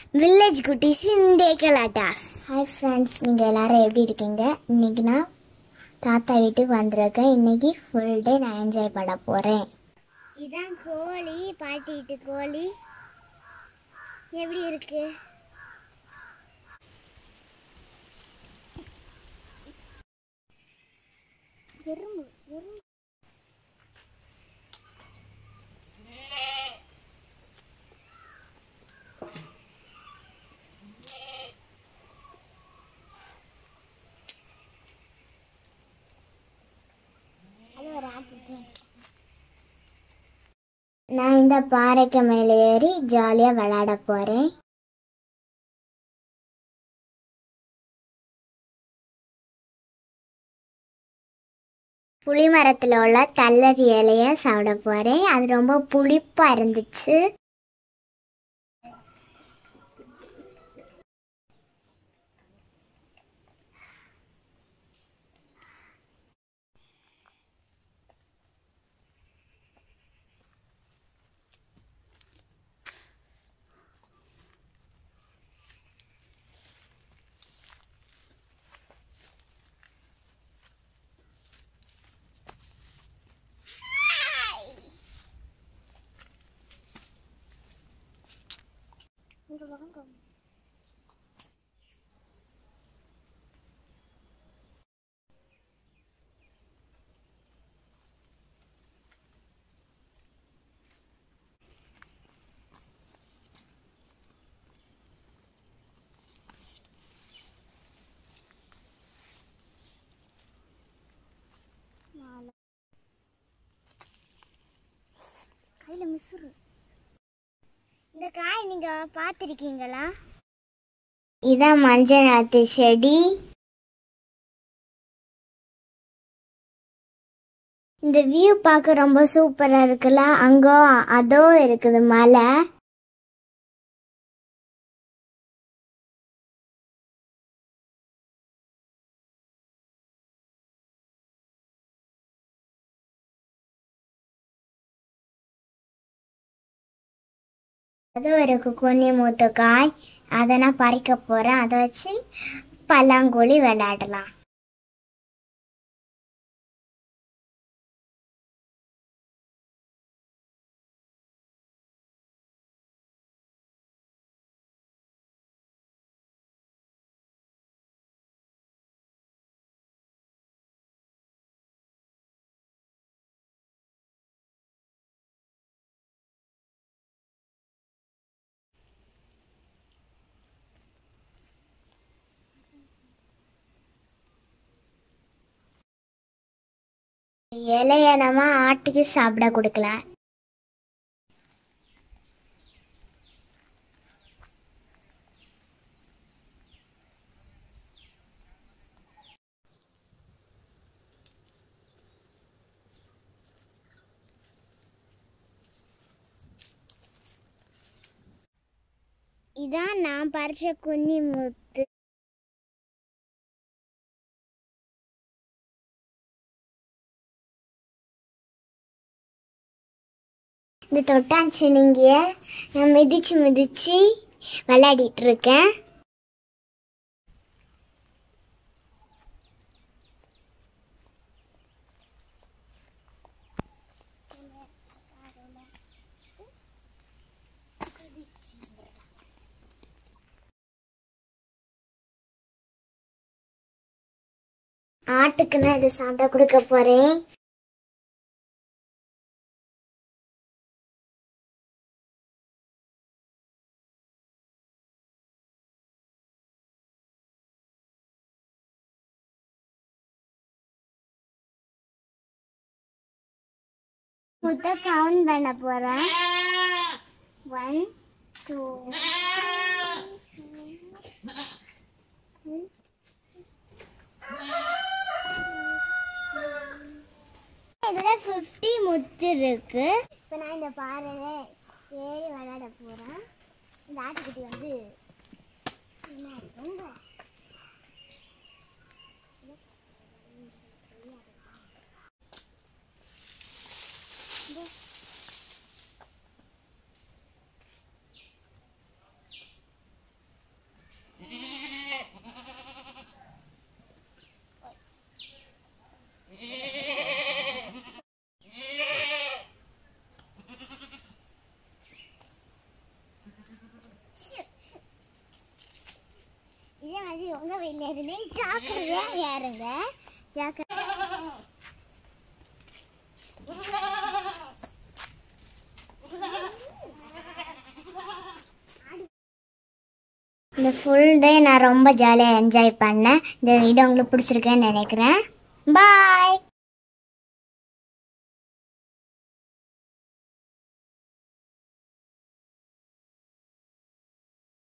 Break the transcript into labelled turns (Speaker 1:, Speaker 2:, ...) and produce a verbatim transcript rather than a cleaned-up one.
Speaker 1: village kuttisgalatta. Hi friends, நீங்க எல்லாரும் எப்படி இருக்கீங்க? இன்னைக்கு நான் தாத்தா வீட்டுக்கு வந்திருக்கேன். இன்னைக்கு full day நான் என்ஜாய் பண்ண போறேன். இதான் கோழி, பாட்டி வீட்டு கோழி. எப்படி இருக்கு? எறும்பு, எறும்பு. நான் இந்த பாறைக்கு மேலே ஏறி ஜாலியா விளையாட போறேன். புளி மரத்துல உள்ள தள்ளரி இலைய சாப்பிட போறேன். அது ரொம்ப புளிப்பா இருந்துச்சு. கையில மிஸ்ரு. இந்த காய் நீங்க பார்த்திருக்கீங்களா? இதான் மஞ்சள் நாத்து செடி. இந்த வியூ பார்க்க ரொம்ப சூப்பரா இருக்குல்ல. அங்க அதோ இருக்குது மலை. அது ஒரு குக்குனி மூத்த காய். அதை நான் பறிக்க போறேன். அதை வச்சு பல்லாங்குழி விளையாடலாம். இலைய நம்ம ஆட்டுக்கு சாப்பிட கொடுக்கலாம். இதான் நான் பறிச்ச குன்னி முத்து. இந்த தொட்டாச்சி நீங்க நான் மிதிச்சு மிதிச்சு விளையாடிட்டு இருக்கேன். ஆட்டுக்கு நான் இதை சாப்பிட கொடுக்க போறேன். முட்டை கவுண்ட் பண்ண போறேன். ஒன் டூ இதுல ஃபிஃப்டி முத்து இருக்கு. இப்போ நான் இந்த பாறையில ஏறி விளையாட போறேன். இந்த ஆட்டுக்குட்டி வந்து என்ன இருக்குங்க? ஏறுங்க ஜாக்கிரதையா ஏறுங்க ஜாக்கிரதை இந்த ஃபுல் டே நான் ரொம்ப ஜாலியாக என்ஜாய் பண்ணேன். இந்த வீடியோ உங்களுக்கு பிடிச்சிருக்கேன்னு நினைக்கிறேன். பாய்.